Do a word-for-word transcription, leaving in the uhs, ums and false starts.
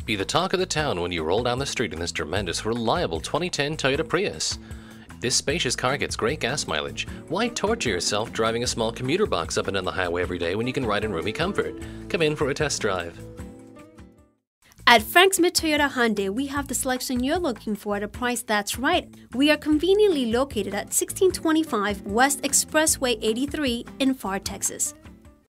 Be the talk of the town when you roll down the street in this tremendous, reliable twenty ten Toyota Prius. This spacious car gets great gas mileage. Why torture yourself driving a small commuter box up and down the highway every day when you can ride in roomy comfort? Come in for a test drive. At Frank Smith Toyota Hyundai, we have the selection you're looking for at a price that's right. We are conveniently located at sixteen twenty-five West Expressway eighty-three in Pharr, Texas.